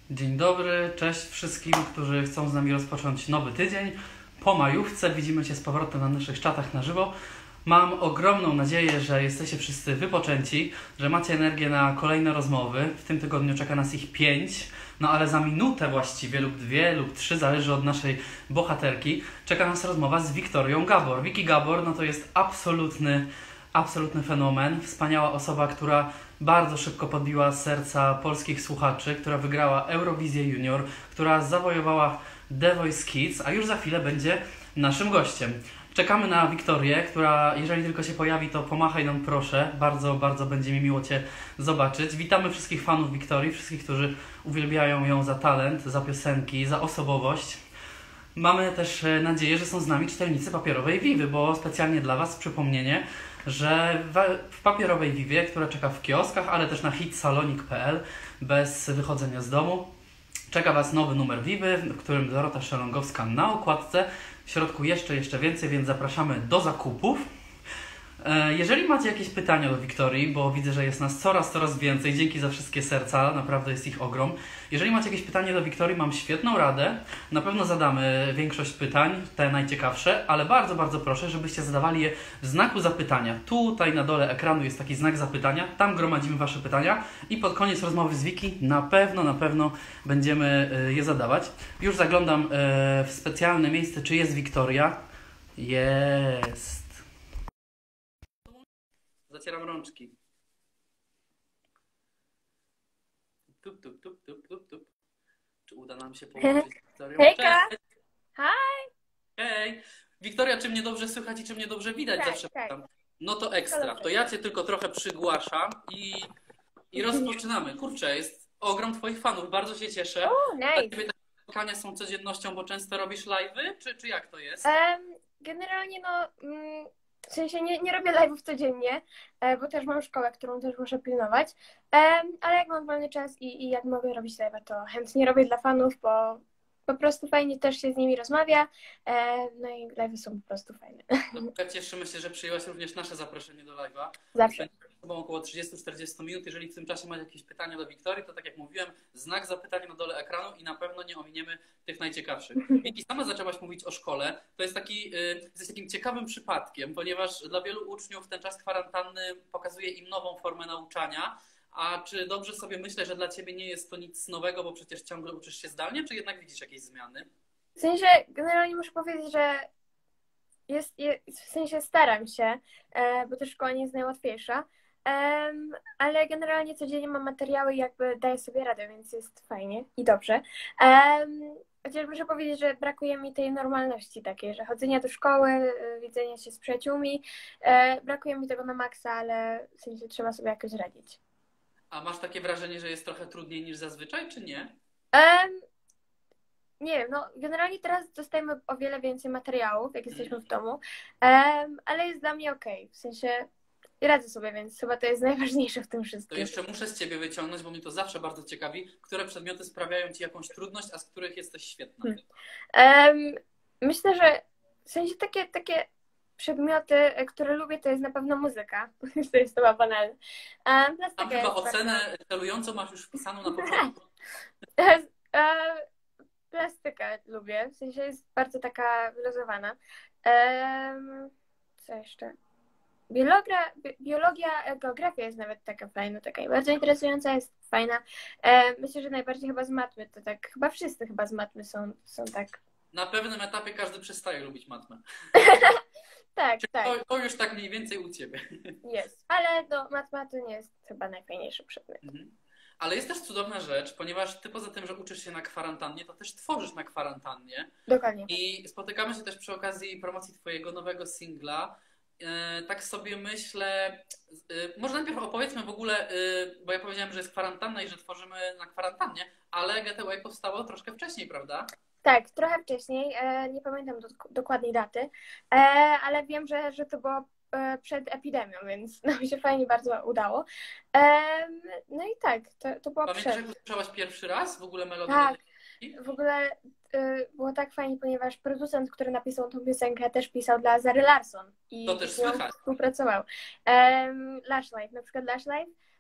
Dzień dobry, cześć wszystkim, którzy chcą z nami rozpocząć nowy tydzień. Po majówce widzimy się z powrotem na naszych czatach na żywo. Mam ogromną nadzieję, że jesteście wszyscy wypoczęci, że macie energię na kolejne rozmowy. W tym tygodniu czeka nas ich 5, no ale za minutę właściwie lub 2 lub 3, zależy od naszej bohaterki, czeka nas rozmowa z Wiktorią Gabor. Wiki Gabor, no to jest absolutny fenomen. Wspaniała osoba, która bardzo szybko podbiła serca polskich słuchaczy, która wygrała Eurowizję Junior, która zawojowała The Voice Kids, a już za chwilę będzie naszym gościem. Czekamy na Wiktorię, która jeżeli tylko się pojawi, to pomachaj nam proszę. Bardzo będzie mi miło Cię zobaczyć. Witamy wszystkich fanów Wiktorii, wszystkich, którzy uwielbiają ją za talent, za piosenki, za osobowość. Mamy też nadzieję, że są z nami czytelnicy papierowej Vivy, bo specjalnie dla Was przypomnienie, że w papierowej Vivie, która czeka w kioskach, ale też na hitsalonik.pl bez wychodzenia z domu, czeka Was nowy numer Vivy, w którym Dorota Szelongowska na okładce. W środku jeszcze więcej, więc zapraszamy do zakupów. Jeżeli macie jakieś pytania do Wiktorii, bo widzę, że jest nas coraz więcej, dzięki za wszystkie serca, naprawdę jest ich ogrom. Jeżeli macie jakieś pytanie do Wiktorii, mam świetną radę. Na pewno zadamy większość pytań, te najciekawsze, ale bardzo proszę, żebyście zadawali je w znaku zapytania. Tutaj na dole ekranu jest taki znak zapytania, tam gromadzimy Wasze pytania i pod koniec rozmowy z Wiki na pewno będziemy je zadawać. Już zaglądam w specjalne miejsce, czy jest Wiktoria. Jest. Zacieram rączki. Tup. Czy uda nam się połączyć z Wiktorią? Hejka! Cześć! Hi! Hej! Wiktoria, czy mnie dobrze słychać i czy mnie dobrze widać? Tak, Zawsze tak. pytam. No to ekstra. To ja Cię tylko trochę przygłaszam i rozpoczynamy. Kurczę, jest ogrom Twoich fanów. Bardzo się cieszę. Dla Nice. Ciebie takie spotkania są codziennością, bo często robisz live'y? Czy jak to jest? Generalnie w sensie nie robię live'ów codziennie, bo też mam szkołę, którą też muszę pilnować, ale jak mam wolny czas i jak mogę robić live'a, to chętnie robię dla fanów, bo po prostu fajnie też się z nimi rozmawia, no i live'y są po prostu fajne. No, cieszymy się, że przyjęłaś również nasze zaproszenie do live'a. Zawsze. Bo około 30-40 minut. Jeżeli w tym czasie macie jakieś pytania do Wiktorii, to tak jak mówiłem, znak zapytania na dole ekranu i na pewno nie ominiemy tych najciekawszych. Wiki, sama zaczęłaś mówić o szkole. To jest jesteś takim ciekawym przypadkiem, ponieważ dla wielu uczniów ten czas kwarantanny pokazuje im nową formę nauczania. A czy dobrze sobie myślę, że dla Ciebie nie jest to nic nowego, bo przecież ciągle uczysz się zdalnie, czy jednak widzisz jakieś zmiany? W sensie generalnie muszę powiedzieć, że w sensie staram się, bo też szkoła nie jest najłatwiejsza, ale generalnie codziennie mam materiały i jakby daję sobie radę, więc jest fajnie i dobrze. Chociaż muszę powiedzieć, że brakuje mi tej normalności takiej, że chodzenia do szkoły, widzenia się z przyjaciółmi, brakuje mi tego na maksa, ale w sensie trzeba sobie jakoś radzić. A masz takie wrażenie, że jest trochę trudniej niż zazwyczaj, czy nie? Nie wiem, no generalnie teraz dostajemy o wiele więcej materiałów, jak jesteśmy w domu, ale jest dla mnie okej, w sensie radzę sobie, więc chyba to jest najważniejsze w tym To wszystkim. jeszcze muszę z Ciebie wyciągnąć, bo mnie to zawsze bardzo ciekawi, które przedmioty sprawiają Ci jakąś trudność, a z których jesteś świetna. Myślę, że w sensie takie przedmioty, które lubię, to jest na pewno muzyka. To jest chyba banalne. Tam Plastyka chyba jest ocenę celującą masz już wpisaną na początku. Plastykę lubię, w sensie jest bardzo taka wyluzowana. Co jeszcze? Biologia, geografia jest nawet taka fajna, taka bardzo interesująca, jest fajna. Myślę, że najbardziej chyba z matmy, to tak, chyba wszyscy chyba z matmy są tak. Na pewnym etapie każdy przestaje lubić matmę. Tak, Czyli tak, to już tak mniej więcej u Ciebie. jest. Ale matma to nie jest chyba najfajniejszy przedmiot. Ale jest też cudowna rzecz, ponieważ Ty poza tym, że uczysz się na kwarantannie, to też tworzysz na kwarantannie. Dokładnie. I spotykamy się też przy okazji promocji Twojego nowego singla. Tak sobie myślę, może najpierw opowiedzmy w ogóle, bo ja powiedziałem, że jest kwarantanna i że tworzymy na kwarantannie, ale Getaway powstało troszkę wcześniej, prawda? Tak, trochę wcześniej, nie pamiętam dokładnej daty, ale wiem, że to było przed epidemią, więc nam się fajnie bardzo udało. No i tak, to było Pamiętasz, przed. jak usłyszałaś pierwszy raz w ogóle melodię? Tak, w ogóle było tak fajnie, ponieważ producent, który napisał tą piosenkę, też pisał dla Zary Larsson i To też z nią słychać. współpracował. Lash Life, na przykład Lash Life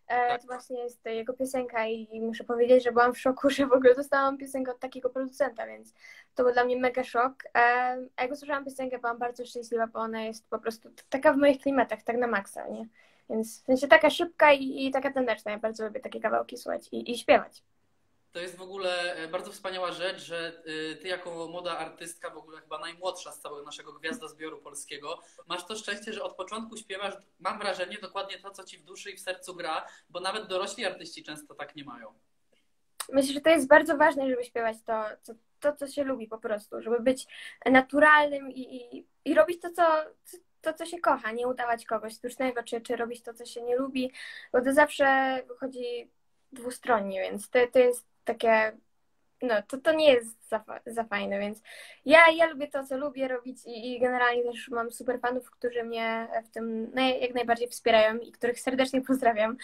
Tak. To właśnie jest jego piosenka i muszę powiedzieć, że byłam w szoku, że w ogóle dostałam piosenkę od takiego producenta, więc to był dla mnie mega szok. A jak usłyszałam piosenkę, byłam bardzo szczęśliwa, bo ona jest po prostu taka w moich klimatach, tak na maksa, nie? Więc w sensie taka szybka i taka taneczna. Ja bardzo lubię takie kawałki słuchać i śpiewać. To jest w ogóle bardzo wspaniała rzecz, że ty jako młoda artystka, w ogóle chyba najmłodsza z całego naszego gwiazdozbioru polskiego, masz to szczęście, że od początku śpiewasz, mam wrażenie, dokładnie to, co ci w duszy i w sercu gra, bo nawet dorośli artyści często tak nie mają. Myślę, że to jest bardzo ważne, żeby śpiewać co się lubi po prostu, żeby być naturalnym i robić co się kocha, nie udawać kogoś sztucznego, czy robić to, co się nie lubi, bo to zawsze wychodzi dwustronnie, więc to jest takie, no to nie jest za fajne, więc ja lubię to, co lubię robić i generalnie też mam super fanów, którzy mnie w tym jak najbardziej wspierają i których serdecznie pozdrawiam.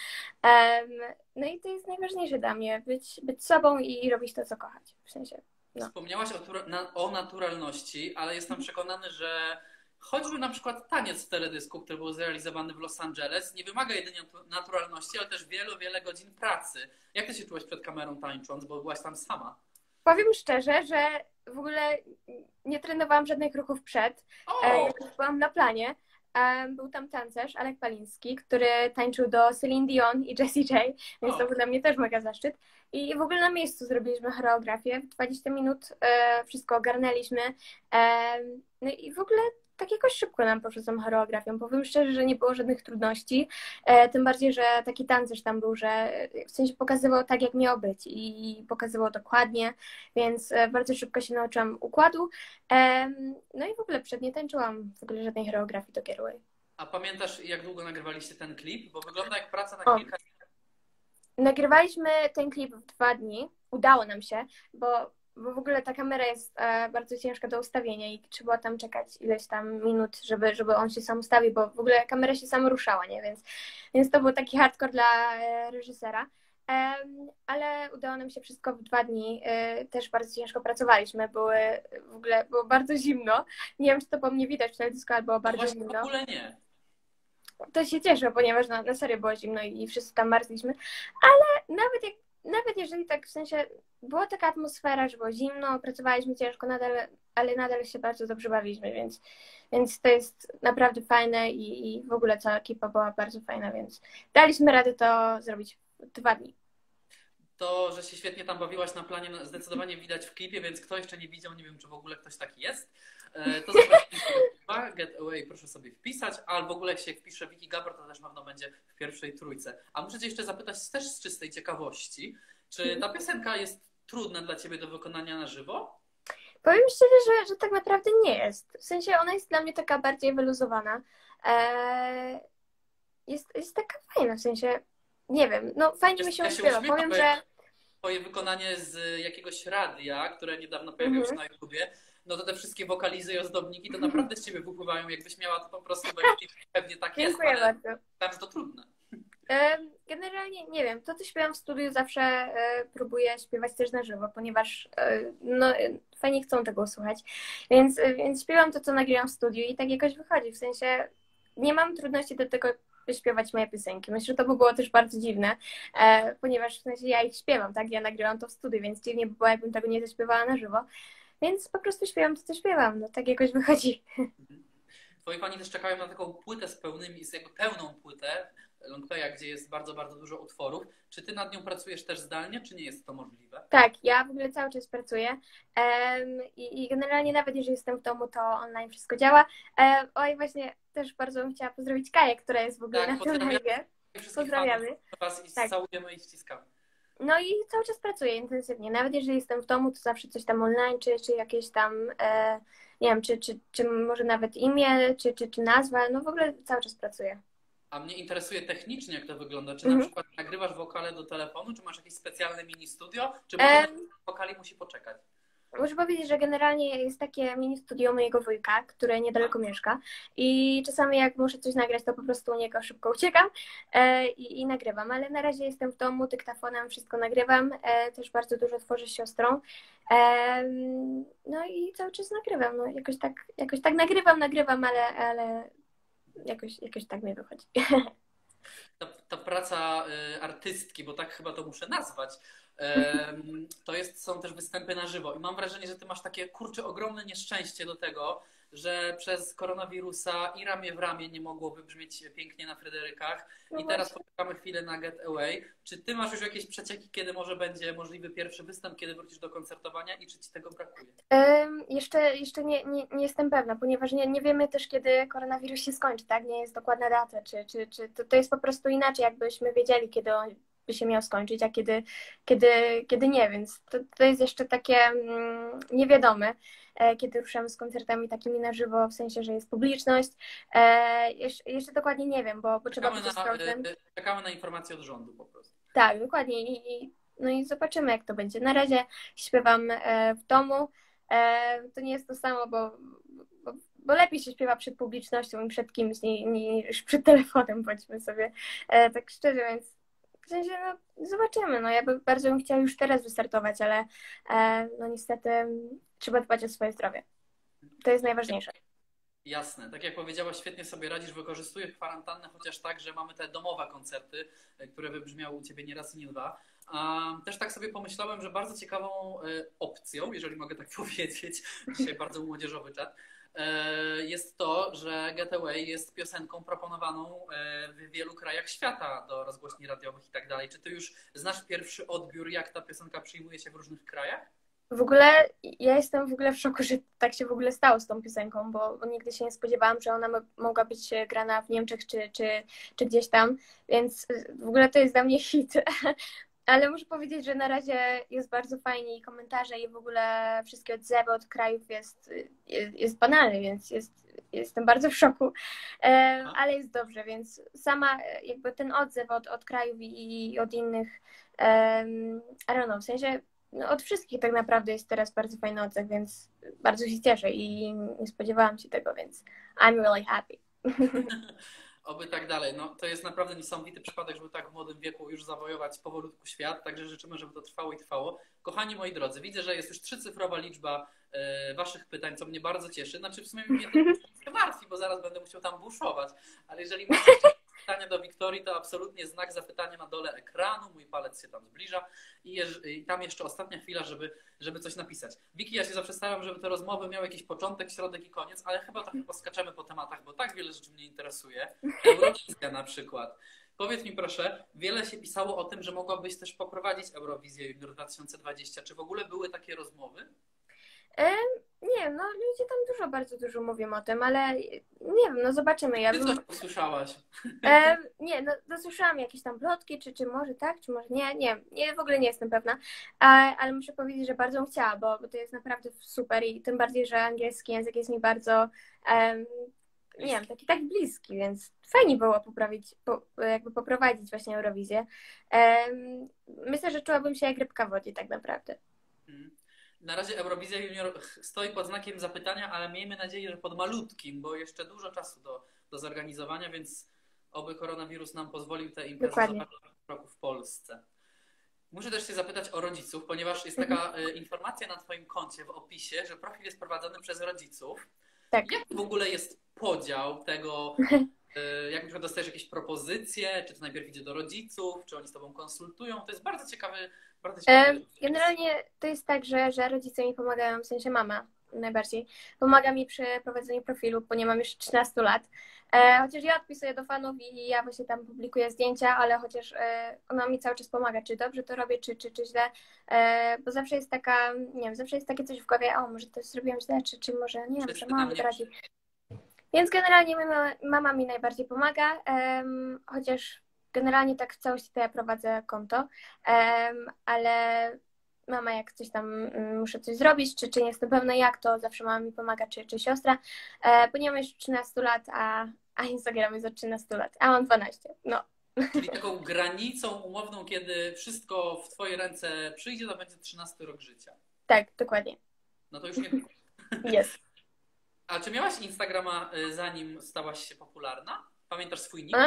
No i to jest najważniejsze dla mnie, być sobą i robić to, co kochać, w sensie, no. Wspomniałaś o naturalności, ale jestem przekonany, że choćby na przykład taniec w teledysku, który był zrealizowany w Los Angeles, nie wymaga jedynie naturalności, ale też wiele godzin pracy. Jak ty się czułaś przed kamerą tańcząc, bo byłaś tam sama? Powiem szczerze, że w ogóle nie trenowałam żadnych ruchów przed. O! Jak już byłam na planie, był tam tancerz Alek Paliński, który tańczył do Celine Dion i Jessie J, więc to O! był dla mnie też mega zaszczyt. I w ogóle na miejscu zrobiliśmy choreografię. W 20 minut wszystko ogarnęliśmy. No i w ogóle tak jakoś szybko nam poszło z tą choreografią. Powiem szczerze, że nie było żadnych trudności. Tym bardziej, że taki tancerz tam był, że w sensie pokazywał tak, jak miało być i pokazywał dokładnie, więc bardzo szybko się nauczyłam układu. No i w ogóle przednie tańczyłam w ogóle żadnej choreografii do Getaway. A pamiętasz, jak długo nagrywaliście ten klip? Bo wygląda jak praca na O, kilka. nagrywaliśmy ten klip w 2 dni. Udało nam się, bo w ogóle ta kamera jest bardzo ciężka do ustawienia i trzeba tam czekać ileś tam minut, żeby on się sam ustawił, bo w ogóle kamera się sama ruszała, nie? Więc to był taki hardcore dla reżysera. Ale udało nam się wszystko w 2 dni. Też bardzo ciężko pracowaliśmy. Było bardzo zimno. Nie wiem, czy to po mnie widać w teledysku, ale było No bardzo właśnie w zimno. ogóle nie. To się cieszę, ponieważ na serio było zimno i wszyscy tam marzliśmy. Ale nawet jeżeli tak w sensie była taka atmosfera, że było zimno, pracowaliśmy ciężko, ale nadal się bardzo dobrze bawiliśmy, więc to jest naprawdę fajne i w ogóle cała ekipa była bardzo fajna, więc daliśmy radę to zrobić w 2 dni. To, że się świetnie tam bawiłaś na planie, zdecydowanie widać w klipie, więc kto jeszcze nie widział, nie wiem, czy w ogóle ktoś taki jest, to zapraszam na Get Away, proszę sobie wpisać, ale w ogóle jak się wpisze Wiki Gabor, to też na pewno będzie w pierwszej trójce. A muszę cię jeszcze zapytać też z czystej ciekawości, czy ta piosenka jest trudna dla ciebie do wykonania na żywo? Powiem szczerze, że tak naprawdę nie jest. W sensie ona jest dla mnie taka bardziej wyluzowana. Jest taka fajna, w sensie nie wiem, no fajnie mi się Ja się śpiewa. uśmiecham, Powiem, bo że twoje wykonanie z jakiegoś radia, które niedawno pojawiło się na YouTubie, no to te wszystkie wokalizy i ozdobniki to naprawdę z ciebie wypływają. Jakbyś miała to po prostu pewnie tak jest, dziękuję ale bardzo. tam jest to trudne. Generalnie nie wiem, to co śpiewam w studiu zawsze próbuję śpiewać też na żywo, ponieważ no, fajnie chcą tego słuchać, więc śpiewam to, co nagrywam w studiu i tak jakoś wychodzi, w sensie nie mam trudności do tego, by śpiewać moje piosenki. Myślę, że to by było też bardzo dziwne, ponieważ w sensie ja ich śpiewam, tak? Ja nagrywam to w studiu, więc dziwnie by było, jakbym tego nie zaśpiewała na żywo, więc po prostu śpiewam to, co śpiewam, no tak jakoś wychodzi. Twoi fani też czekają na taką płytę z jakby pełną płytę longplaya, gdzie jest bardzo dużo utworów. Czy ty nad nią pracujesz też zdalnie, czy nie jest to możliwe? Tak, ja w ogóle cały czas pracuję i generalnie nawet jeżeli jestem w domu, to online wszystko działa. Oj, właśnie też bardzo bym chciała pozdrowić Kaję, która jest w ogóle Tak, na tym live. Wszystkich Pozdrawiamy. fanów was i Tak. całujemy i ściskamy. No i cały czas pracuję intensywnie. Nawet jeżeli jestem w domu, to zawsze coś tam online, czy jakieś tam, nie wiem, czy może nawet imię, czy nazwa. No w ogóle cały czas pracuję. A mnie interesuje technicznie, jak to wygląda. Czy na przykład nagrywasz wokale do telefonu, czy masz jakieś specjalne mini studio, czy może wokali musi poczekać? Muszę powiedzieć, że generalnie jest takie mini studio mojego wujka, które niedaleko mieszka i czasami jak muszę coś nagrać, to po prostu u niego szybko uciekam i nagrywam, ale na razie jestem w domu, dyktafonem wszystko nagrywam, też bardzo dużo tworzę z siostrą, no i cały czas nagrywam, no jakoś tak nagrywam, ale jakoś tak mi wychodzi. ta praca artystki, bo tak chyba to muszę nazwać, są też występy na żywo. I mam wrażenie, że ty masz takie, kurczę, ogromne nieszczęście do tego, że przez koronawirusa i ramię w ramię nie mogło wybrzmieć pięknie na Fryderykach. No I teraz właśnie. poczekamy chwilę na Get Away. Czy ty masz już jakieś przecieki, kiedy może będzie możliwy pierwszy występ, kiedy wrócisz do koncertowania i czy ci tego brakuje? Jeszcze nie jestem pewna, ponieważ nie wiemy też, kiedy koronawirus się skończy, tak? Nie jest dokładna data, czy to jest po prostu inaczej, jakbyśmy wiedzieli, kiedy on by się miał skończyć, a kiedy nie, więc to jest jeszcze takie niewiadome, kiedy ruszamy z koncertami takimi na żywo, w sensie, że jest publiczność. Jeszcze dokładnie nie wiem, bo trzeba Czekamy będzie na, sprawdzić. czekamy na informacje od rządu po prostu. Tak, dokładnie. No i zobaczymy, jak to będzie. Na razie śpiewam w domu. To nie jest to samo, bo lepiej się śpiewa przed publicznością i przed kimś niż przed telefonem, bądźmy sobie tak szczerze, więc w sensie, no, zobaczymy. No, ja bardzo bym chciała już teraz wystartować, ale no niestety trzeba dbać o swoje zdrowie. To jest najważniejsze. Jasne. Tak jak powiedziałaś, świetnie sobie radzisz, wykorzystujesz kwarantannę, chociaż tak, że mamy te domowe koncerty, które wybrzmiały u Ciebie nie raz i nie dwa. Też tak sobie pomyślałem, że bardzo ciekawą opcją, jeżeli mogę tak powiedzieć, dzisiaj bardzo młodzieżowy czat, jest to, że Getaway jest piosenką proponowaną w wielu krajach świata do rozgłośni radiowych i tak dalej. Czy Ty już znasz pierwszy odbiór, jak ta piosenka przyjmuje się w różnych krajach? W ogóle ja jestem w ogóle w szoku, że tak się w ogóle stało z tą piosenką, bo nigdy się nie spodziewałam, że ona mogła być grana w Niemczech czy gdzieś tam, więc w ogóle to jest dla mnie hit. Ale muszę powiedzieć, że na razie jest bardzo fajnie i komentarze i w ogóle wszystkie odzewy od krajów jest banalny, więc jestem bardzo w szoku, ale jest dobrze, więc sama jakby ten odzew od krajów i od innych, I don't know, w sensie no od wszystkich tak naprawdę jest teraz bardzo fajny odzew, więc bardzo się cieszę i nie spodziewałam się tego, więc I'm really happy. Oby tak dalej. No, to jest naprawdę niesamowity przypadek, żeby tak w młodym wieku już zawojować powolutku świat, także życzymy, żeby to trwało i trwało. Kochani moi drodzy, widzę, że jest już trzycyfrowa liczba Waszych pytań, co mnie bardzo cieszy. Znaczy w sumie mnie to martwi, bo zaraz będę musiał tam buszować, ale jeżeli macie jeszcze pytania do Wiktorii, to absolutnie znak zapytania na dole ekranu, mój palec się tam zbliża i tam jeszcze ostatnia chwila, żeby coś napisać. Wiki, ja się zawsze staram, żeby te rozmowy miały jakiś początek, środek i koniec, ale chyba trochę poskaczemy po tematach, bo tak wiele rzeczy mnie interesuje. Eurowizja na przykład. Powiedz mi proszę, wiele się pisało o tym, że mogłabyś też poprowadzić Eurowizję Junior 2020. Czy w ogóle były takie rozmowy? Nie, no ludzie tam bardzo dużo mówią o tym, ale nie wiem, no zobaczymy. Ty coś usłyszałaś? Nie, no słyszałam jakieś tam plotki, czy może tak, czy może nie, w ogóle nie jestem pewna, ale muszę powiedzieć, że bardzo bym chciała, bo to jest naprawdę super i tym bardziej, że angielski język jest mi bardzo, nie wiem, taki bliski, więc fajnie było jakby poprowadzić właśnie Eurowizję. Myślę, że czułabym się jak rybka w wodzie tak naprawdę. Na razie Eurowizja Junior stoi pod znakiem zapytania, ale miejmy nadzieję, że pod malutkim, bo jeszcze dużo czasu do zorganizowania, więc oby koronawirus nam pozwolił te imprezy zobaczyć w roku w Polsce. Muszę też się zapytać o rodziców, ponieważ jest taka informacja na Twoim koncie w opisie, że profil jest prowadzony przez rodziców. Tak. Jak w ogóle jest podział tego, jak na przykład dostajesz jakieś propozycje, czy to najpierw idzie do rodziców, czy oni z Tobą konsultują? To jest bardzo ciekawy. Generalnie to jest tak, że rodzice mi pomagają, w sensie mama najbardziej, pomaga mi przy prowadzeniu profilu, bo nie mam już 13 lat. Chociaż ja odpisuję do fanów i ja właśnie tam publikuję zdjęcia, ale chociaż ona mi cały czas pomaga, czy dobrze to robię, czy źle, bo zawsze jest taka, nie wiem, zawsze jest takie coś w głowie, o może to zrobiłam źle, czy może, nie wiem, że mama mi radzi. Więc generalnie mama mi najbardziej pomaga, chociaż generalnie tak w całości to ja prowadzę konto, ale mama jak coś tam muszę coś zrobić, czy nie jestem pewna jak, to zawsze mama mi pomaga, czy siostra, bo nie mam już 13 lat, a Instagram jest od 13 lat, a mam 12, no. Czyli taką granicą umowną, kiedy wszystko w Twoje ręce przyjdzie, to będzie 13 rok życia. Tak, dokładnie. No to już nie. Jest. A czy miałaś Instagrama zanim stałaś się popularna? Pamiętasz swój nick?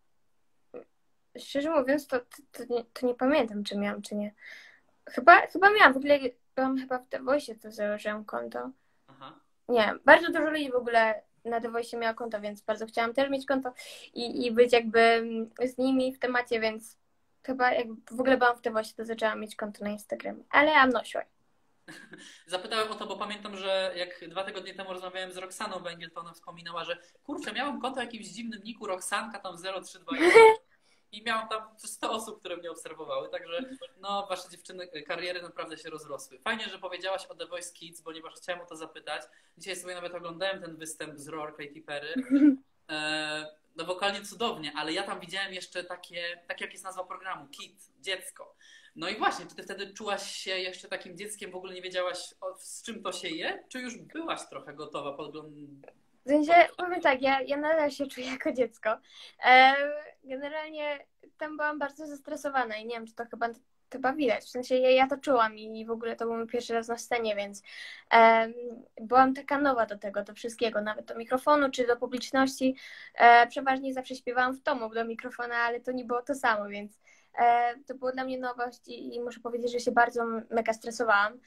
Szczerze mówiąc, to nie pamiętam, czy miałam, czy nie. Chyba miałam, w ogóle byłam chyba w The Voice, to założyłam konto. Aha. Nie, bardzo dużo ludzi w ogóle na The Voice miała konto, więc bardzo chciałam też mieć konto i być jakby z nimi w temacie, więc chyba jak w ogóle byłam w The Voice, to zaczęłam mieć konto na Instagramie, ale I'm not sure. Zapytałem o to, bo pamiętam, że jak 2 tygodnie temu rozmawiałem z Roxaną Węgiel, to ona wspominała, że kurczę, miałam konto o jakimś dziwnym niku Roxanka tam 0321 i miałam tam 100 osób, które mnie obserwowały, także no wasze dziewczyny kariery naprawdę się rozrosły. Fajnie, że powiedziałaś o The Voice Kids, ponieważ chciałem o to zapytać. Dzisiaj sobie nawet oglądałem ten występ z Roar Katy Perry. No wokalnie cudownie, ale ja tam widziałem jeszcze takie jak jest nazwa programu, Kid, dziecko. No i właśnie, czy ty wtedy czułaś się jeszcze takim dzieckiem, w ogóle nie wiedziałaś z czym to się je, czy już byłaś trochę gotowa W sensie, powiem tak, ja nadal się czuję jako dziecko. Generalnie tam byłam bardzo zestresowana i nie wiem, czy to chyba widać. W sensie ja to czułam i w ogóle to był mój pierwszy raz na scenie, więc byłam taka nowa do wszystkiego, nawet do mikrofonu czy do publiczności. Przeważnie zawsze śpiewałam w domu do mikrofona, ale to nie było to samo, więc to było dla mnie nowość i muszę powiedzieć, że się bardzo mega stresowałam.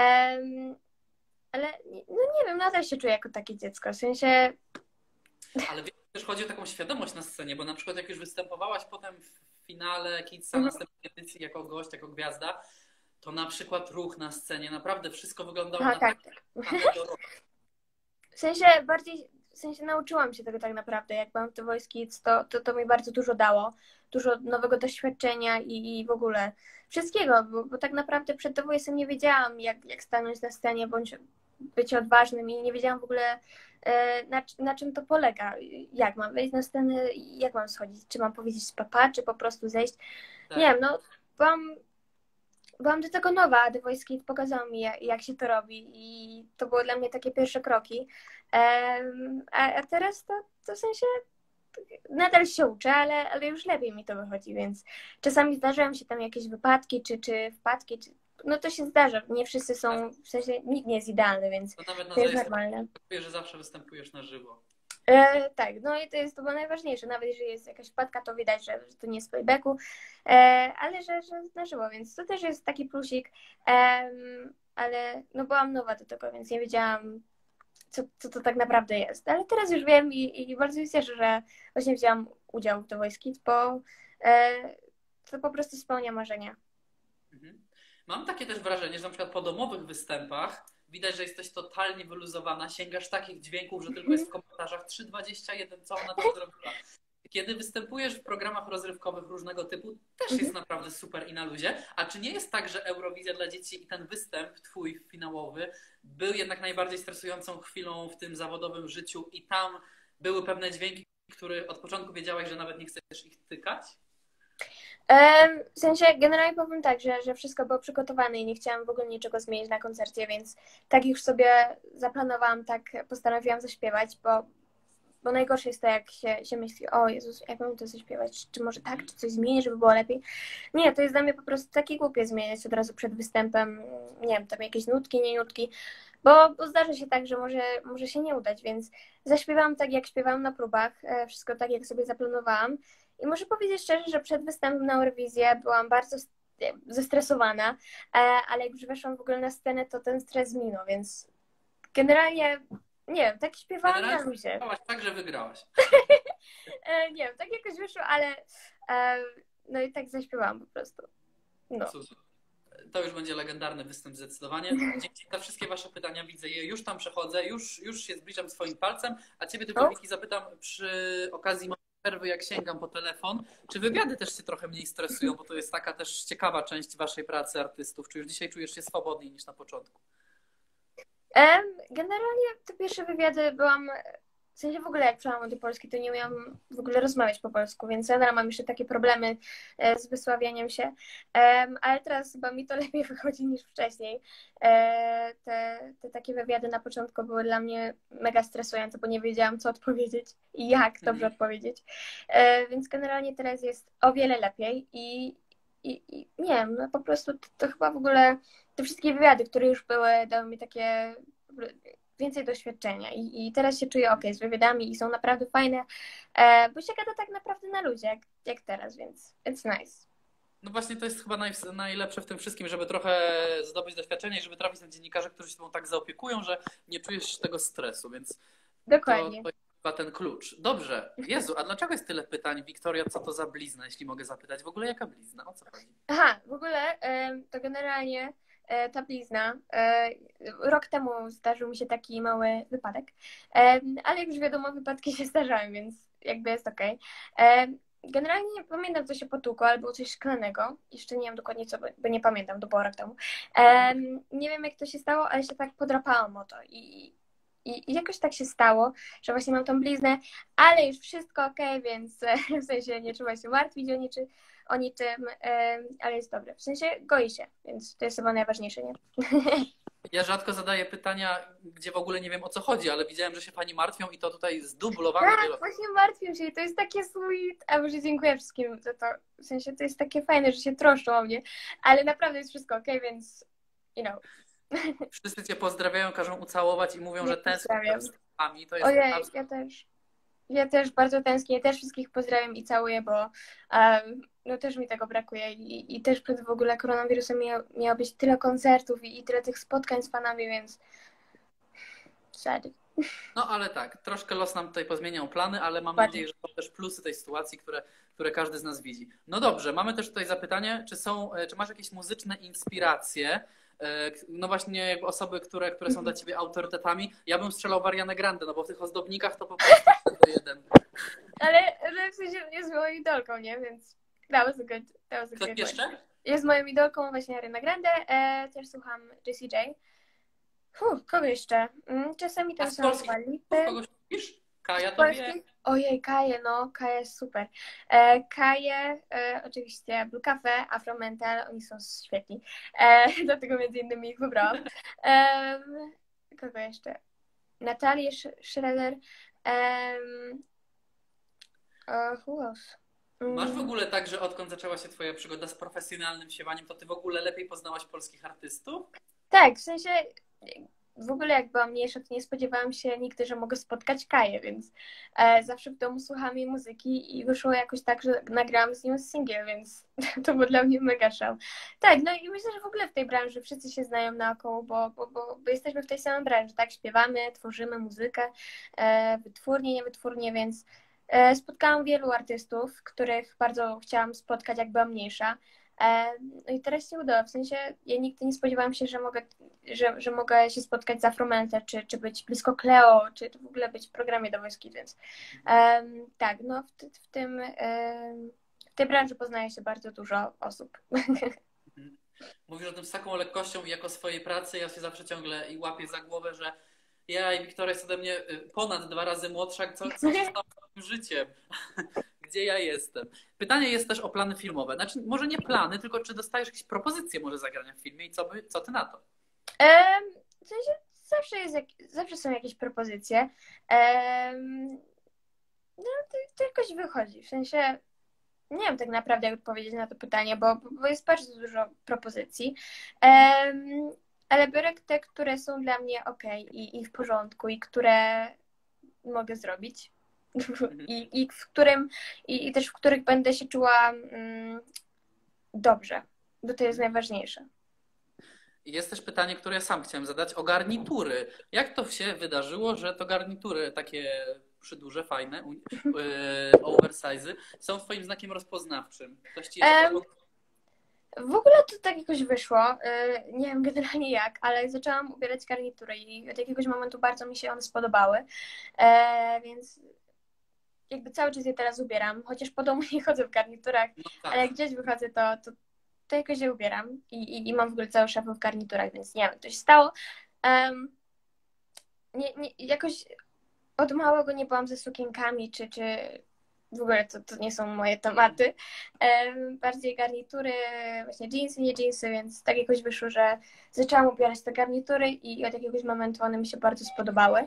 Ale no nie wiem, nadal się czuję jako takie dziecko, w sensie... Ale wiesz, też chodzi o taką świadomość na scenie, bo na przykład jak już występowałaś potem w finale Kidsa następnej edycji jako gość, jako gwiazda, to na przykład ruch na scenie, naprawdę wszystko wyglądało na tak. W sensie nauczyłam się tego tak naprawdę, jak byłam w The Voice Kids, to mi bardzo dużo dało, dużo nowego doświadczenia i w ogóle wszystkiego, bo tak naprawdę przed The Voice'em nie wiedziałam, jak stanąć na scenie, bądź być odważnym i nie wiedziałam w ogóle na czym to polega, jak mam wejść na scenę, jak mam schodzić, czy mam powiedzieć papa, czy po prostu zejść. Tak. Nie wiem, no byłam do tego nowa, a The Voice Kids pokazał mi, jak się to robi i to były dla mnie takie pierwsze kroki. A teraz to w sensie nadal się uczę, ale już lepiej mi to wychodzi, więc czasami zdarzają się tam jakieś wypadki, czy wpadki, no to się zdarza. Nie wszyscy są, w sensie nikt nie jest idealny, więc to nawet na to jest normalne. Że zawsze występujesz na żywo. Tak, no i to było najważniejsze. Nawet jeżeli jest jakaś wpadka, to widać, że to nie jest playbacku, ale że na żywo, więc to też jest taki plusik. Ale no byłam nowa do tego, więc nie wiedziałam, co to tak naprawdę jest. Ale teraz już wiem i bardzo się cieszę, że właśnie wzięłam udział w The Voice Kids, bo to po prostu spełnia marzenia. Mhm. Mam takie też wrażenie, że na przykład po domowych występach widać, że jesteś totalnie wyluzowana, sięgasz takich dźwięków, że tylko jest w komentarzach 3,21, co ona tam zrobiła. Kiedy występujesz w programach rozrywkowych różnego typu, też jest naprawdę super i na luzie. A czy nie jest tak, że Eurowizja dla dzieci i ten występ twój finałowy był jednak najbardziej stresującą chwilą w tym zawodowym życiu i tam były pewne dźwięki, które od początku wiedziałaś, że nawet nie chcesz ich tykać? W sensie generalnie powiem tak, że wszystko było przygotowane i nie chciałam w ogóle niczego zmienić na koncercie, więc tak już sobie zaplanowałam, tak postanowiłam zaśpiewać, bo najgorsze jest to, jak się myśli, o Jezus, jak mam to zaśpiewać, czy może tak, czy coś zmienić, żeby było lepiej. Nie, to jest dla mnie po prostu takie głupie zmieniać od razu przed występem, nie wiem, tam jakieś nutki, nie nutki, bo zdarzy się tak, że może się nie udać, więc zaśpiewałam tak, jak śpiewałam na próbach, wszystko tak, jak sobie zaplanowałam. I muszę powiedzieć szczerze, że przed występem na Eurowizję byłam bardzo zestresowana, ale jak już weszłam w ogóle na scenę, to ten stres minął, więc generalnie, nie wiem, tak śpiewałam na luzie. Tak, że wygrałaś. Nie wiem, tak jakoś wyszło, ale no i tak zaśpiewałam po prostu. No. To już będzie legendarny występ zdecydowanie. Dzięki za wszystkie wasze pytania, widzę je, już tam przechodzę, już się zbliżam swoim palcem, a ciebie tylko, Wiki, zapytam przy okazji przerwy, jak sięgam po telefon, czy wywiady też cię trochę mniej stresują, bo to jest taka też ciekawa część waszej pracy artystów. Czy już dzisiaj czujesz się swobodniej niż na początku? Generalnie te pierwsze wywiady byłam, w sensie w ogóle jak przyjechałam do Polski, to nie umiałam w ogóle rozmawiać po polsku, więc ja mam jeszcze takie problemy z wysławianiem się, ale teraz chyba mi to lepiej wychodzi niż wcześniej. Te takie wywiady na początku były dla mnie mega stresujące, bo nie wiedziałam, co odpowiedzieć i jak dobrze odpowiedzieć, więc generalnie teraz jest o wiele lepiej i nie wiem, no po prostu to chyba w ogóle te wszystkie wywiady, które już były, dały mi takie więcej doświadczenia i teraz się czuję okej z wywiadami i są naprawdę fajne, bo się gada tak naprawdę na ludzie, jak teraz, więc it's nice. No właśnie to jest chyba najlepsze w tym wszystkim, żeby trochę zdobyć doświadczenie i żeby trafić na dziennikarzy, którzy się tobą tak zaopiekują, że nie czujesz tego stresu, więc Dokładnie. To jest chyba ten klucz. Dobrze. Jezu, a dlaczego jest tyle pytań? Wiktoria, co to za blizna, jeśli mogę zapytać? W ogóle jaka blizna? O co chodzi? Aha, w ogóle to generalnie ta blizna. Rok temu zdarzył mi się taki mały wypadek, ale jak już wiadomo, wypadki się zdarzają, więc jakby jest okej. Generalnie nie pamiętam, co się potłukło, ale było coś szklanego. Jeszcze nie wiem dokładnie co, bo nie pamiętam, to było rok temu. Nie wiem, jak to się stało, ale się tak podrapałam o to i jakoś tak się stało, że właśnie mam tą bliznę, ale już wszystko okej, więc w sensie nie trzeba się martwić o niczym, ale jest dobre. W sensie goi się, więc to jest chyba najważniejsze, nie? Ja rzadko zadaję pytania, gdzie w ogóle nie wiem o co chodzi, ale widziałem, że się pani martwią i to tutaj zdublowane Tak, wielokrotnie. właśnie martwię się i to jest takie sweet, a może dziękuję wszystkim za to. W sensie to jest takie fajne, że się troszczą o mnie, ale naprawdę jest wszystko okej, więc Wszyscy cię pozdrawiają, każą ucałować i mówią, nie że tęsknią pozdrawiam. z wami. To jest Ojej, absolutnie... ja też. Ja też bardzo tęsknię, też wszystkich pozdrawiam i całuję, bo no też mi tego brakuje i też przed w ogóle koronawirusem miało być tyle koncertów i tyle tych spotkań z fanami, więc sad. No ale tak, troszkę los nam tutaj pozmieniał plany, ale mam Dokładnie. nadzieję, że są też plusy tej sytuacji, które każdy z nas widzi. No dobrze, mamy też tutaj zapytanie, czy masz jakieś muzyczne inspiracje? No właśnie jakby osoby, które są dla ciebie autorytetami. Ja bym strzelał w Arianę Grande, no bo w tych ozdobnikach to po prostu to jeden. Ale w sensie jest moją idolką, nie? Więc that was a Ktoś good one. jeszcze? Jest moją idolką właśnie Ariana Grande, też słucham Jessie J. Kogo jeszcze? Czasami A tam z są polskich Dua Lipy. kogoś lubisz? Kaja Z to wie. polskich? Ojej, Kaję, no, Kaja jest super. Kaję, oczywiście Blue Cafe, Afro Mental, oni są świetni. Dlatego między innymi ich wybrałam. Kogo jeszcze? Natalię Schroeder. Who else? Masz w ogóle tak, że odkąd zaczęła się twoja przygoda z profesjonalnym śpiewaniem, to ty w ogóle lepiej poznałaś polskich artystów? Tak, w sensie w ogóle jak byłam mniejsza, to nie spodziewałam się nigdy, że mogę spotkać Kaję, więc zawsze w domu słuchałam jej muzyki i wyszło jakoś tak, że nagrałam z nią singiel, więc to był dla mnie mega szał. Tak, no i myślę, że w ogóle w tej branży wszyscy się znają naokoło, bo jesteśmy w tej samej branży, tak? Śpiewamy, tworzymy muzykę, wytwórnie, niewytwórnie, więc spotkałam wielu artystów, których bardzo chciałam spotkać, jak byłam mniejsza. No i teraz się udało. W sensie ja nigdy nie spodziewałam się, że mogę się spotkać z Afromente, czy być blisko Cleo, czy w ogóle być w programie The Voice Kids, więc tak, no w tej branży poznaje się bardzo dużo osób. Mówisz o tym z taką lekkością i jako swojej pracy, ja się zawsze ciągle i łapię za głowę, że ja i Wiktoria jest ode mnie ponad 2 razy młodsza, co się stało z moim życiem? Gdzie ja jestem? Pytanie jest też o plany filmowe. Znaczy, może nie plany, tylko czy dostajesz jakieś propozycje może zagrania w filmie i co ty na to? W sensie zawsze są jakieś propozycje. No to jakoś wychodzi. W sensie nie wiem tak naprawdę, jak odpowiedzieć na to pytanie, bo jest bardzo dużo propozycji. Ale biorę te, które są dla mnie okej i w porządku i które mogę zrobić. I też w których będę się czuła dobrze, bo to jest najważniejsze. Jest też pytanie, które ja sam chciałem zadać o garnitury. Jak to się wydarzyło, że to garnitury takie przyduże, fajne, oversize'y są twoim znakiem rozpoznawczym? Ktoś ci jeszcze W ogóle to tak jakoś wyszło, nie wiem generalnie jak, ale zaczęłam ubierać garnitury i od jakiegoś momentu bardzo mi się one spodobały, więc jakby cały czas je teraz ubieram, chociaż po domu nie chodzę w garniturach, no tak. ale jak gdzieś wychodzę, to jakoś je ubieram i mam w ogóle cały szafę w garniturach, więc nie wiem, to się stało. Jakoś od małego nie byłam ze sukienkami, czy w ogóle to nie są moje tematy. Bardziej garnitury, właśnie dżinsy, nie dżinsy, więc tak jakoś wyszło, że zaczęłam ubierać te garnitury i od jakiegoś momentu one mi się bardzo spodobały.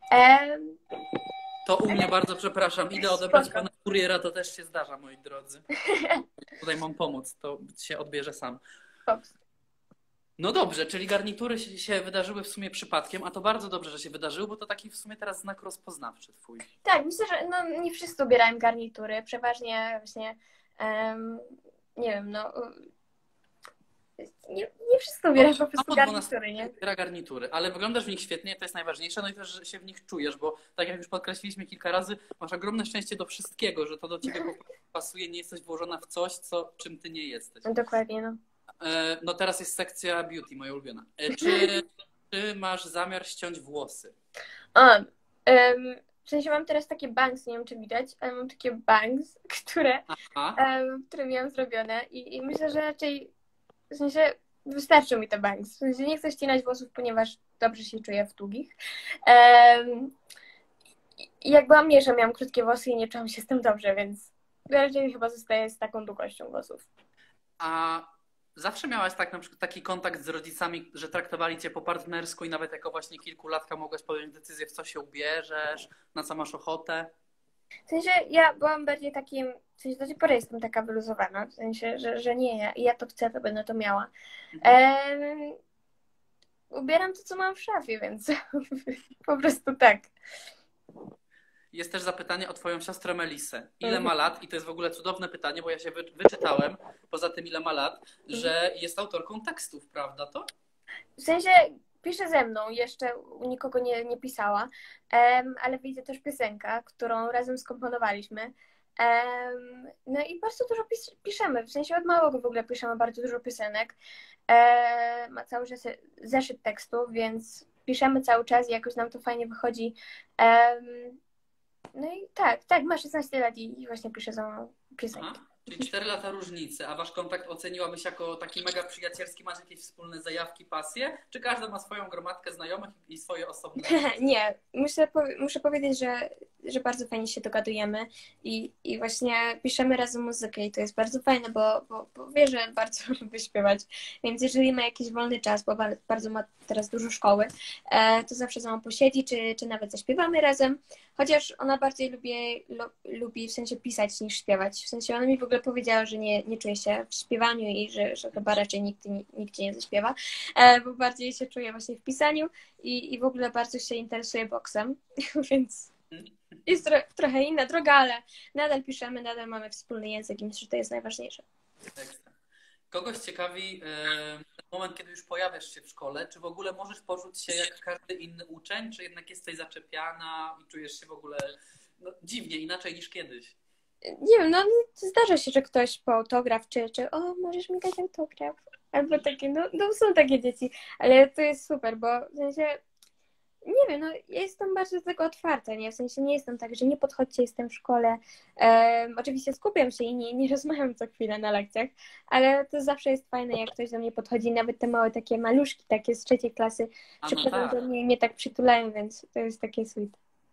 To u mnie bardzo przepraszam. Idę odebrać Spoko. pana kuriera, to też się zdarza, moi drodzy. Tutaj mam pomóc, to się odbierze sam. Fox. No dobrze, czyli garnitury się wydarzyły w sumie przypadkiem, a to bardzo dobrze, że się wydarzyły, bo to taki w sumie teraz znak rozpoznawczy twój. Tak, myślę, że no, nie wszyscy ubierają garnitury, przeważnie właśnie nie wiem, no nie wszystko ubieram, po A prostu po 12 garnitury, nie? wybiera garnitury, ale wyglądasz w nich świetnie, to jest najważniejsze, no i też że się w nich czujesz, bo tak jak już podkreśliliśmy kilka razy, masz ogromne szczęście do wszystkiego, że to do ciebie po prostu pasuje, nie jesteś włożona w coś, czym ty nie jesteś. No, dokładnie, no. No teraz jest sekcja beauty, moja ulubiona. Czy masz zamiar ściąć włosy? A, w sensie mam teraz takie bangs, nie wiem czy widać, ale mam takie bangs, Aha. które miałam zrobione i myślę, że raczej w sensie wystarczą mi te bangs. W sensie nie chcę ścinać włosów, ponieważ dobrze się czuję w długich. I jak byłam mniejsza, miałam krótkie włosy i nie czułam się z tym dobrze, więc raczej chyba zostaję z taką długością włosów. A zawsze miałaś tak na przykład taki kontakt z rodzicami, że traktowali cię po partnersku i nawet jako właśnie kilkulatka mogłaś podjąć decyzję, w co się ubierzesz, na co masz ochotę? W sensie ja byłam bardziej takim, w sensie do tej pory jestem taka wyluzowana, w sensie, że nie, ja to chcę, to będę to miała. Ubieram to, co mam w szafie, więc po prostu tak. Jest też zapytanie o twoją siostrę Melisę. Ile ma lat? I to jest w ogóle cudowne pytanie, bo ja się wyczytałem, poza tym ile ma lat, że jest autorką tekstów, prawda to? W sensie pisze ze mną, jeszcze u nikogo nie pisała, ale wyjdzie też piosenka, którą razem skomponowaliśmy. No i bardzo dużo piszemy, w sensie od małego w ogóle piszemy bardzo dużo piosenek. Ma cały czas zeszyt tekstów, więc piszemy cały czas i jakoś nam to fajnie wychodzi. No i tak, ma 16 lat i właśnie pisze ze mną piosenki. Aha. Czyli 4 lata różnicy, a wasz kontakt oceniłabyś jako taki mega przyjacielski? Macie jakieś wspólne zajawki, pasje? Czy każda ma swoją gromadkę znajomych i swoje osobne? Nie, muszę powiedzieć, że bardzo fajnie się dogadujemy i właśnie piszemy razem muzykę i to jest bardzo fajne, bo wie, że bardzo lubię śpiewać, więc jeżeli ma jakiś wolny czas, bo bardzo ma teraz dużo szkoły, to zawsze ze mną posiedzi, czy nawet zaśpiewamy razem, chociaż ona bardziej lubi w sensie pisać niż śpiewać, w sensie ona mi w ogóle powiedziała, że nie czuje się w śpiewaniu i że chyba raczej nikt nie zaśpiewa, bo bardziej się czuje właśnie w pisaniu i w ogóle bardzo się interesuje boksem, więc jest trochę inna droga, ale nadal piszemy, nadal mamy wspólny język i myślę, że to jest najważniejsze. Ekstra. Kogoś ciekawi ten moment, kiedy już pojawiasz się w szkole, czy w ogóle możesz poczuć się jak każdy inny uczeń, czy jednak jesteś zaczepiana i czujesz się w ogóle dziwnie, inaczej niż kiedyś? Nie wiem, no zdarza się, że ktoś po autograf, czy o, możesz mi dać autograf, albo takie, no są takie dzieci, ale to jest super, bo w sensie nie wiem, no ja jestem bardzo do tego otwarta, nie? W sensie nie jestem tak, że nie podchodźcie, jestem w szkole. Oczywiście skupiam się i nie rozmawiam co chwilę na lekcjach, ale to zawsze jest fajne, jak ktoś do mnie podchodzi, nawet te małe takie maluszki, takie z 3. klasy, przychodzą do mnie i mnie tak przytulają, więc to jest takie sweet.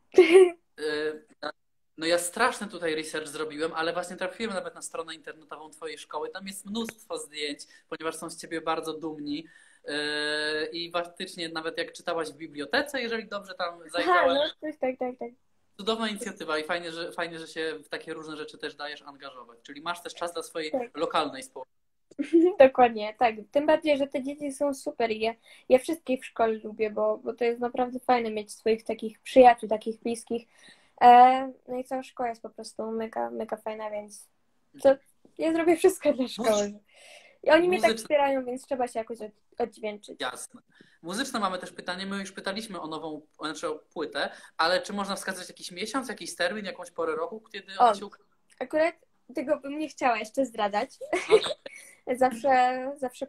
No ja straszny tutaj research zrobiłem, ale właśnie trafiłem nawet na stronę internetową twojej szkoły. Tam jest mnóstwo zdjęć, ponieważ są z ciebie bardzo dumni. I faktycznie nawet jak czytałaś w bibliotece, jeżeli dobrze tam zajrzałaś. Aha, no tak. Cudowna inicjatywa i fajnie, że się w takie różne rzeczy też dajesz angażować. Czyli masz też czas dla swojej lokalnej społeczności. Dokładnie, tak. Tym bardziej, że te dzieci są super i ja wszystkich w szkole lubię, bo to jest naprawdę fajne mieć swoich takich przyjaciół, takich bliskich. No i cała szkoła jest po prostu mega, mega fajna, więc ja zrobię wszystko dla szkoły. I oni mnie tak wspierają, więc trzeba się jakoś oddźwięczyć. Jasne. Muzyczne mamy też pytanie. My już pytaliśmy o o płytę, ale czy można wskazać jakiś miesiąc, jakiś termin, jakąś porę roku, kiedy ona się ukaże? Akurat tego bym nie chciała jeszcze zdradzać. Okay. Zawsze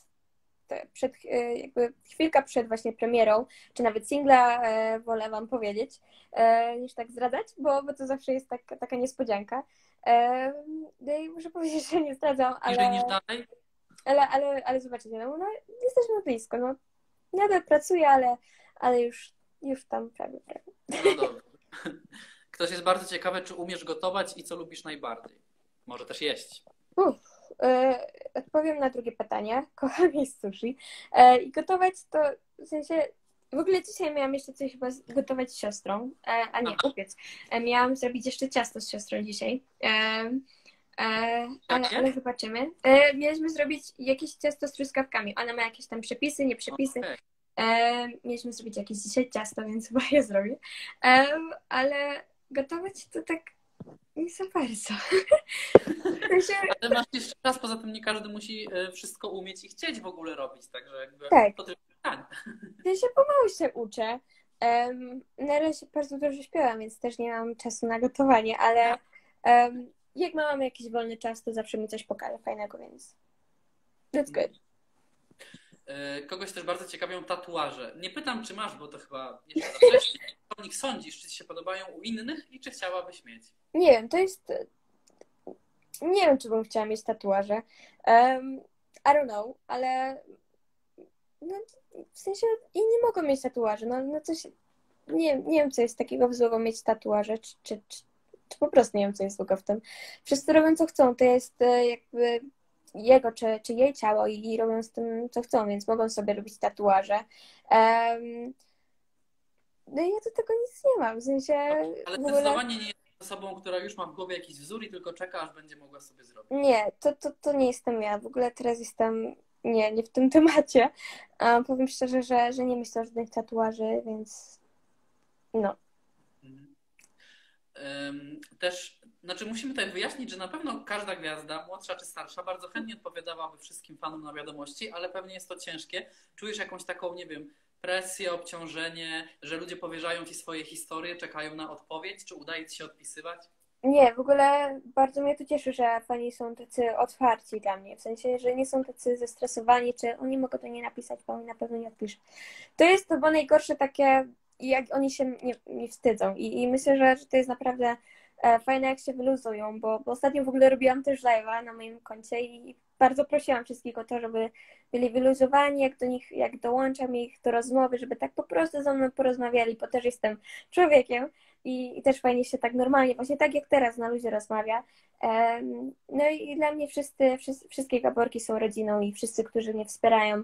jakby chwilkę przed właśnie premierą, czy nawet singla wolę wam powiedzieć, niż tak zdradzać, bo to zawsze jest taka niespodzianka. No i muszę powiedzieć, że nie zdradzam, Bliżej niż dalej? ale zobaczycie, no jesteśmy blisko, no nadal pracuję, ale już tam prawie. No dobrze. Ktoś jest bardzo ciekawy, czy umiesz gotować i co lubisz najbardziej? Może też jeść. Odpowiem na drugie pytanie. Kocham jeść sushi. I gotować to w sensie. W ogóle dzisiaj miałam jeszcze coś chyba gotować z siostrą. A nie, upiec. Miałam zrobić jeszcze ciasto z siostrą dzisiaj. Ale zobaczymy. Mieliśmy zrobić jakieś ciasto z truskawkami. Ona ma jakieś tam przepisy, nie przepisy. Okay. Mieliśmy zrobić jakieś dzisiaj ciasto, więc chyba je zrobię. Ale gotować to tak Nie za bardzo. W sensie, Ale masz jeszcze czas, poza tym nie każdy musi wszystko umieć i chcieć w ogóle robić, także jakby tak, to tylko pytanie. w sensie pomału się uczę. Na razie bardzo dużo śpiewam, więc też nie mam czasu na gotowanie, ale jak mam jakiś wolny czas, to zawsze mi coś pokaże fajnego, więc that's good. Kogoś też bardzo ciekawią tatuaże. Nie pytam, czy masz, bo to chyba jeszcze za wcześnie. Co o nich sądzisz? Czy ci się podobają u innych i czy chciałabyś mieć? Nie wiem, to jest... Nie wiem, czy bym chciała mieć tatuaże. I don't know, ale no, w sensie inni mogą mieć tatuaże. No coś... Nie wiem, co jest takiego złego mieć tatuaże, czy po prostu nie wiem, co jest złego w tym. Wszyscy robią, co chcą. To jest jakby jego czy jej ciało i robią z tym, co chcą, więc mogą sobie robić tatuaże. No i ja do tego nic nie mam. W sensie Ale w ogóle... zdecydowanie nie jest osobą, która już ma w głowie jakiś wzór i tylko czeka, aż będzie mogła sobie zrobić. Nie, to nie jestem ja. W ogóle teraz jestem nie w tym temacie. Powiem szczerze, że nie myślę o żadnych tatuaży, więc no. Mhm. Też, znaczy musimy tutaj wyjaśnić, że na pewno każda gwiazda, młodsza czy starsza, bardzo chętnie odpowiadałaby wszystkim fanom na wiadomości, ale pewnie jest to ciężkie. Czujesz jakąś taką, nie wiem, presję, obciążenie, że ludzie powierzają ci swoje historie, czekają na odpowiedź, czy udaje ci się odpisywać? Nie, w ogóle bardzo mnie to cieszy, że fani są tacy otwarci dla mnie. W sensie, że nie są tacy zestresowani, czy oni mogą to nie napisać, bo oni na pewno nie odpiszę. To jest chyba najgorsze takie, jak oni się nie wstydzą. I myślę, że to jest naprawdę fajne, jak się wyluzują, bo ostatnio w ogóle robiłam też live'a na moim koncie i bardzo prosiłam wszystkich o to, żeby byli wyluzowani, jak dołączam ich do rozmowy, żeby tak po prostu ze mną porozmawiali, bo też jestem człowiekiem i też fajnie się tak normalnie, właśnie tak jak teraz na luzie rozmawia. No i dla mnie wszystkie gaborki są rodziną i wszyscy, którzy mnie wspierają,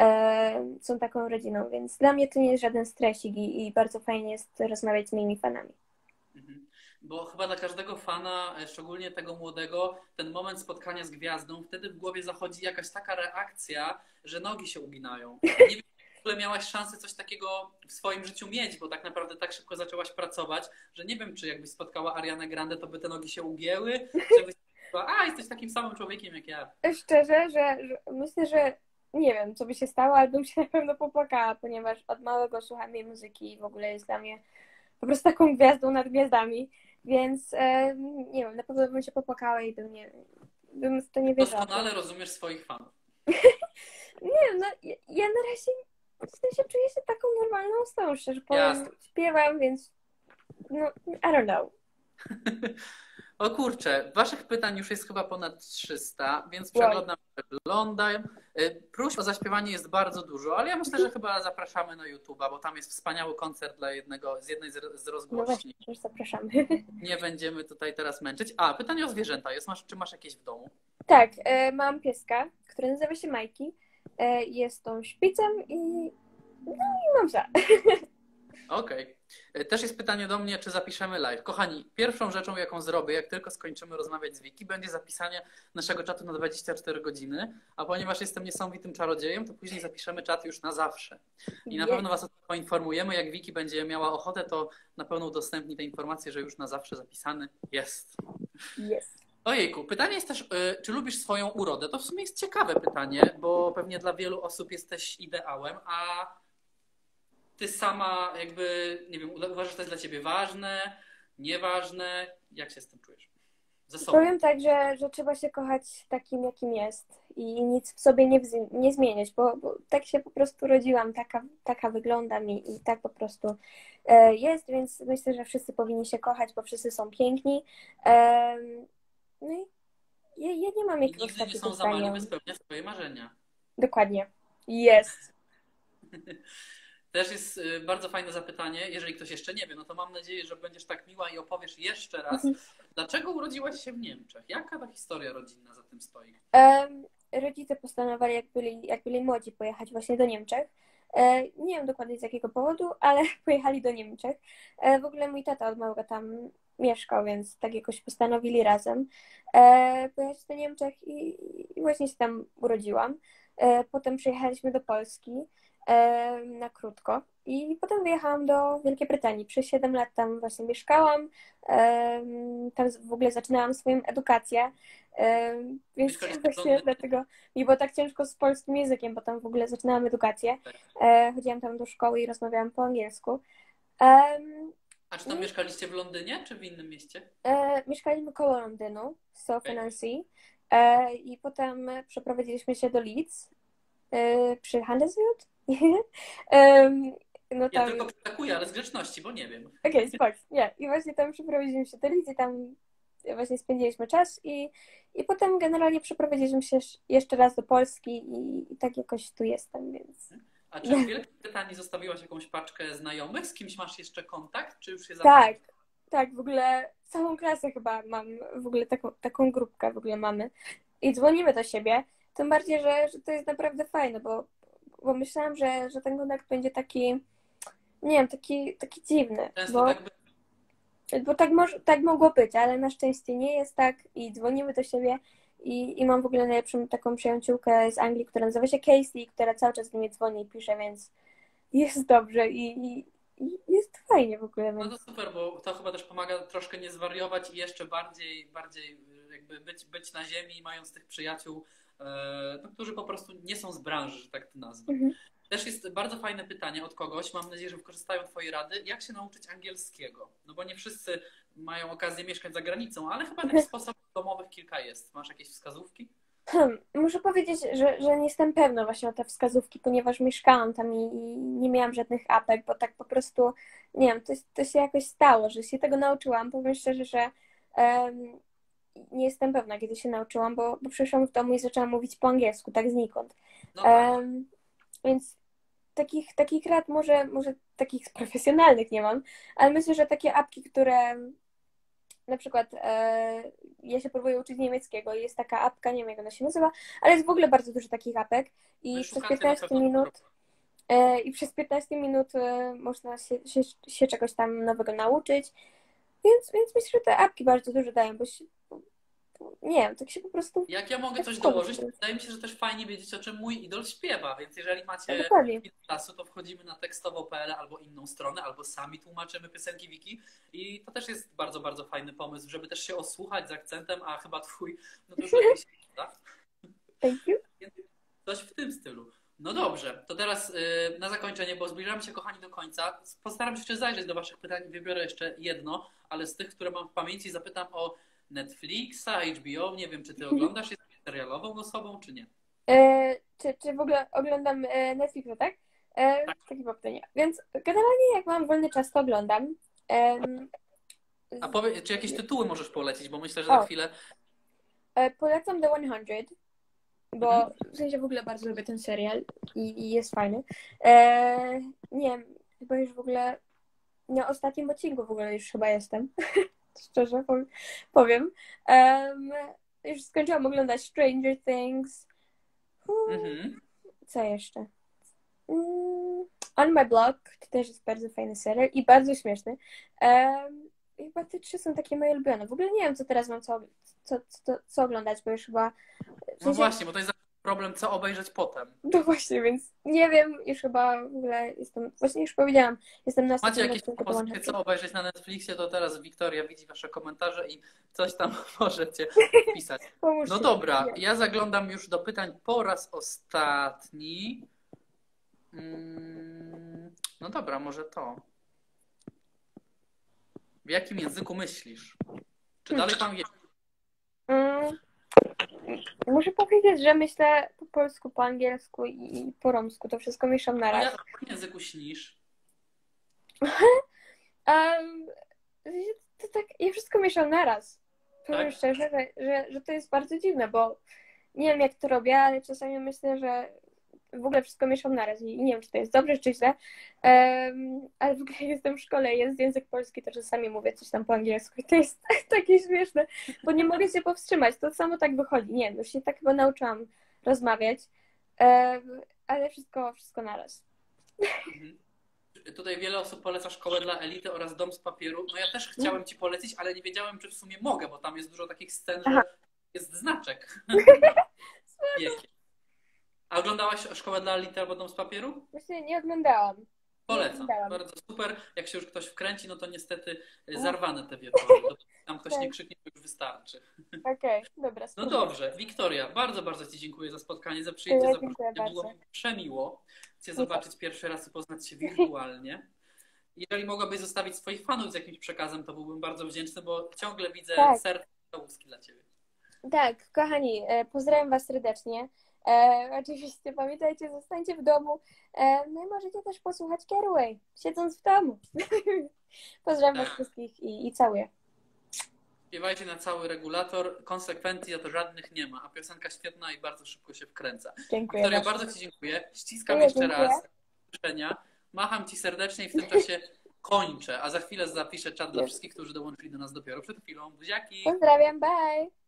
są taką rodziną, więc dla mnie to nie jest żaden stresik i bardzo fajnie jest rozmawiać z moimi fanami. Mhm. Bo chyba dla każdego fana, szczególnie tego młodego, ten moment spotkania z gwiazdą, wtedy w głowie zachodzi jakaś taka reakcja, że nogi się uginają. Nie wiem, czy w ogóle miałaś szansę coś takiego w swoim życiu mieć, bo tak naprawdę tak szybko zaczęłaś pracować, że nie wiem, czy jakbyś spotkała Arianę Grande, to by te nogi się ugięły, czy byś powiedziała, jesteś takim samym człowiekiem jak ja. Szczerze, że myślę, że nie wiem, co by się stało, ale bym się na pewno popłakała, ponieważ od małego słucham jej muzyki i w ogóle jest dla mnie po prostu taką gwiazdą nad gwiazdami, więc nie wiem, na pewno bym się popłakała i bym w to nie wierzyła. Doskonale rozumiesz swoich fanów. Nie wiem, no ja na razie w sensie czuję się taką normalną osobą, szczerze powiem. Jasne. Śpiewam, więc no, I don't know. O kurczę, waszych pytań już jest chyba ponad 300, więc Wow. przeglądam. Próśb o zaśpiewanie jest bardzo dużo, ale ja myślę, że chyba zapraszamy na YouTube'a, bo tam jest wspaniały koncert dla jednej z No rozgłośni. właśnie, już zapraszamy. Nie będziemy tutaj teraz męczyć. Pytanie o zwierzęta jest. Czy masz jakieś w domu? Tak, mam pieska, który nazywa się Majki. Jest tą szpicem i mam psa. Okej. Też jest pytanie do mnie, czy zapiszemy live. Kochani, pierwszą rzeczą, jaką zrobię, jak tylko skończymy rozmawiać z Wiki, będzie zapisanie naszego czatu na 24 godziny, a ponieważ jestem niesamowitym czarodziejem, to później zapiszemy czat już na zawsze. I na pewno Was o tym poinformujemy. Jak Wiki będzie miała ochotę, to na pewno udostępni te informacje, że już na zawsze zapisany jest. Jest. Ojejku, pytanie jest też, czy lubisz swoją urodę? To w sumie jest ciekawe pytanie, bo pewnie dla wielu osób jesteś ideałem, a ty sama jakby, nie wiem, uważasz, że to jest dla ciebie ważne, nieważne? Jak się z tym czujesz? Ze sobą. Powiem tak, że trzeba się kochać takim, jakim jest i nic w sobie nie zmieniać, bo tak się po prostu rodziłam, taka wyglądam i tak po prostu jest, więc myślę, że wszyscy powinni się kochać, bo wszyscy są piękni. No i ja nie mam I jakiegoś nigdy nie takiego są za mali, zdania. by spełniać swoje marzenia. Dokładnie. Jest. Też jest bardzo fajne zapytanie. Jeżeli ktoś jeszcze nie wie, no to mam nadzieję, że będziesz tak miła i opowiesz jeszcze raz, dlaczego urodziłaś się w Niemczech? Jaka ta historia rodzinna za tym stoi? Rodzice postanowili, jak byli młodzi, pojechać właśnie do Niemczech. Nie wiem dokładnie z jakiego powodu, ale pojechali do Niemczech. W ogóle mój tata od małego tam mieszkał, więc tak jakoś postanowili razem pojechać do Niemczech i właśnie się tam urodziłam. Potem przyjechaliśmy do Polski. na krótko. I potem wyjechałam do Wielkiej Brytanii. Przez 7 lat tam właśnie mieszkałam. Tam w ogóle zaczynałam swoją edukację. Więc Mieszkaliście w właśnie Londynie? dlatego mi było tak ciężko z polskim językiem, bo tam w ogóle zaczynałam edukację. Chodziłam tam do szkoły i rozmawiałam po angielsku. A czy tam mieszkaliście w Londynie, czy w innym mieście? Mieszkaliśmy koło Londynu, Southend-on-Sea. I potem przeprowadziliśmy się do Leeds przy Huddersfield. No Ja tam... tylko przytakuję, ale z grzeczności, bo nie wiem. Okej, spoko. Nie. I właśnie tam przeprowadziliśmy się do Leeds i tam właśnie spędziliśmy czas i potem generalnie przeprowadziliśmy się jeszcze raz do Polski i tak jakoś tu jestem, więc... A czy w Wielkiej Brytanii zostawiłaś jakąś paczkę znajomych? Z kimś masz jeszcze kontakt, czy już się Tak, tak, w ogóle całą klasę chyba mam, w ogóle taką grupkę w ogóle mamy i dzwonimy do siebie, tym bardziej, że to jest naprawdę fajne, bo myślałam, że ten kontakt będzie taki, nie wiem, taki dziwny, często tak by... bo tak mogło być, ale na szczęście nie jest tak i dzwonimy do siebie i mam w ogóle najlepszą taką przyjaciółkę z Anglii, która nazywa się Casey, która cały czas do mnie dzwoni i pisze, więc jest dobrze i jest fajnie w ogóle. No Więc... to super, bo to chyba też pomaga troszkę nie zwariować i jeszcze bardziej jakby być na ziemi, mając tych przyjaciół, no, którzy po prostu nie są z branży, że tak to nazwę. Też jest bardzo fajne pytanie od kogoś, mam nadzieję, że wykorzystają Twoje rady, jak się nauczyć angielskiego? No bo nie wszyscy mają okazję mieszkać za granicą, ale chyba tych sposobów domowych kilka jest. Masz jakieś wskazówki? Muszę powiedzieć, że nie jestem pewna właśnie o te wskazówki, ponieważ mieszkałam tam i nie miałam żadnych apek, bo tak po prostu, nie wiem, to się jakoś stało, że się tego nauczyłam. Powiem szczerze, że nie jestem pewna, kiedy się nauczyłam, bo przyszłam w domu i zaczęłam mówić po angielsku, tak znikąd. No tak. Więc takich rad może takich profesjonalnych nie mam, ale myślę, że takie apki, które na przykład ja się próbuję uczyć niemieckiego i jest taka apka, nie wiem jak ona się nazywa, ale jest w ogóle bardzo dużo takich apek i przez 15 minut można się czegoś tam nowego nauczyć, więc myślę, że te apki bardzo dużo dają, bo nie wiem, tak się po prostu... Jak ja mogę coś dołożyć, to wydaje mi się, że też fajnie wiedzieć, o czym mój idol śpiewa, więc jeżeli macie chwilę czasu, to wchodzimy na tekstowo.pl albo inną stronę, albo sami tłumaczymy piosenki Wiki i to też jest bardzo, bardzo fajny pomysł, żeby też się osłuchać z akcentem, a chyba twój, no to już lepiej się da. Thank you. Coś w tym stylu. No dobrze, to teraz na zakończenie, bo zbliżamy się, kochani, do końca. Postaram się jeszcze zajrzeć do waszych pytań, wybiorę jeszcze jedno, ale z tych, które mam w pamięci, zapytam o Netflixa, HBO, nie wiem, czy ty oglądasz, jesteś serialową osobą, czy nie? Czy w ogóle oglądam Netflixa, tak? Takie pytanie. Więc generalnie jak mam wolny czas, to oglądam. A powiedz, czy jakieś tytuły możesz polecić, bo myślę, że za chwilę... Polecam The 100, bo w sensie w ogóle bardzo lubię ten serial i jest fajny. Nie wiem, chyba już w ogóle na ostatnim odcinku w ogóle już chyba jestem. Szczerze powiem. Już skończyłam oglądać Stranger Things. Co jeszcze? On My Block to też jest bardzo fajny serial i bardzo śmieszny. Chyba te 3 są takie moje ulubione. W ogóle nie wiem, co teraz mam co oglądać, bo już chyba... W sensie... No właśnie, bo to jest problem, co obejrzeć potem. No właśnie, więc nie wiem, już chyba w ogóle jestem... Właśnie już powiedziałam, jestem na Macie jakieś propozycje, co obejrzeć na Netflixie, to teraz Wiktoria widzi wasze komentarze i coś tam możecie wpisać. No dobra, ja zaglądam już do pytań po raz ostatni. No dobra, może to. W jakim języku myślisz? Czy dalej pan wie? Muszę powiedzieć, że myślę po polsku, po angielsku i po romsku. To wszystko mieszam na raz. A w jakim języku śnisz? To tak, ja wszystko mieszam na raz. Powiem Tak? szczerze, że to jest bardzo dziwne, bo nie wiem jak to robię, ale czasami myślę, że w ogóle wszystko mieszam naraz i nie wiem, czy to jest dobrze, czy źle, ale w ogóle jak jestem w szkole i jest język polski, to czasami mówię coś tam po angielsku i to jest takie śmieszne, bo nie mogę się powstrzymać, to samo tak wychodzi, nie wiem, już się tak chyba nauczyłam rozmawiać, ale wszystko naraz. Tutaj wiele osób poleca Szkołę dla Elity oraz Dom z papieru. No ja też chciałem ci polecić, ale nie wiedziałem, czy w sumie mogę, bo tam jest dużo takich scen, że jest znaczek. A oglądałaś Szkołę dla Elity albo Dom z papieru? Właśnie nie oglądałam. Nie Polecam. oglądałam. Bardzo super. Jak się już ktoś wkręci, no to niestety zarwane te wieczory. Tam ktoś nie krzyknie, to już wystarczy. Okej, dobra, No spoko. dobrze, Wiktoria, bardzo, bardzo Ci dziękuję za spotkanie, za przyjęcie Ja zaproszenia. dziękuję Było bardzo. mi przemiło Cię zobaczyć pierwszy raz i poznać się wirtualnie. Jeżeli mogłabyś zostawić swoich fanów z jakimś przekazem, to byłbym bardzo wdzięczny, bo ciągle widzę Tak. serce łuski dla Ciebie. Tak, kochani, pozdrawiam Was serdecznie. Oczywiście pamiętajcie, zostańcie w domu. No i możecie też posłuchać Careway, siedząc w domu. Pozdrawiam Was Tak. wszystkich i całuję. Śpiewajcie na cały regulator, konsekwencji za to żadnych nie ma, a piosenka świetna i bardzo szybko się wkręca. Dziękuję Wiktoria, bardzo. bardzo Ci dziękuję. Ściskam Ja jeszcze dziękuję. raz. Do usłyszenia. Macham Ci serdecznie i w tym czasie kończę, a za chwilę zapiszę czat dla wszystkich, którzy dołączyli do nas dopiero przed chwilą. Buziaki! Pozdrawiam, bye!